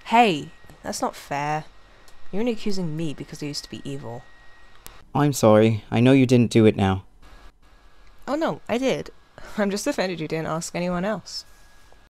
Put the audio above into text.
Hey, that's not fair. You're only accusing me because I used to be evil. I'm sorry. I know you didn't do it now. Oh no, I did. I'm just offended you didn't ask anyone else.